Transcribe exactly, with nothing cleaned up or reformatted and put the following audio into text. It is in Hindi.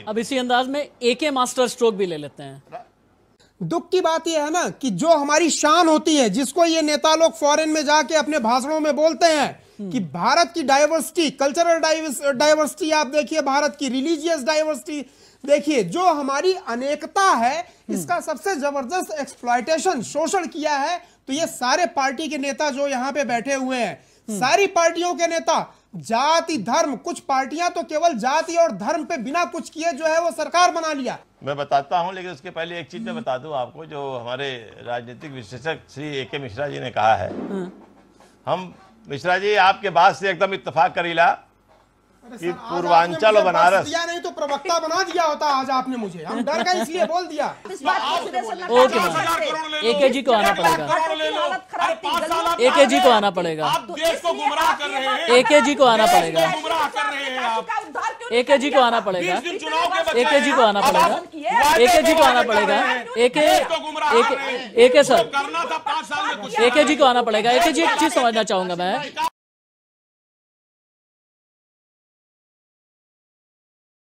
अब इसी अंदाज में एके मास्टर स्ट्रोक भी ले लेते हैं। दुख की बात यह है ना कि जो हमारी शान होती है, जिसको ये नेता लोग फॉरेन में जाके अपने भाषणों में बोलते हैं कि भारत की डाइवर्सिटी, कल्चरल डाइवर्सिटी आप देखिए, भारत की रिलीजियस डाइवर्सिटी देखिए, जो हमारी अनेकता है इसका सबसे जबरदस्त एक्सप्लॉयटेशन, शोषण किया है। तो ये सारे पार्टी के नेता जो यहाँ पे बैठे हुए हैं, सारी पार्टियों के नेता जाति धर्म, कुछ पार्टियां तो केवल जाति और धर्म पे बिना कुछ किए जो है वो सरकार बना लिया। मैं बताता हूं, लेकिन उसके पहले एक चीज मैं बता दूं आपको, जो हमारे राजनीतिक विश्लेषक श्री ए के मिश्रा जी ने कहा है। हम मिश्रा जी आपके बात से एकदम इत्तेफाक करीला कि पूर्वांचल और बनारस दिया नहीं तो प्रवक्ता बना दिया होता आज आपने मुझे, हम डर गए इसलिए बोल दिया। ओके एके जी को आना पड़ेगा, एके जी को आना पड़ेगा, एके जी को आना पड़ेगा, एके जी को आना पड़ेगा, एके जी को आना पड़ेगा, एके जी को आना पड़ेगा, एके एके सर, एके जी को आना पड़ेगा। एके जी एक चीज समझना चाहूंगा मैं।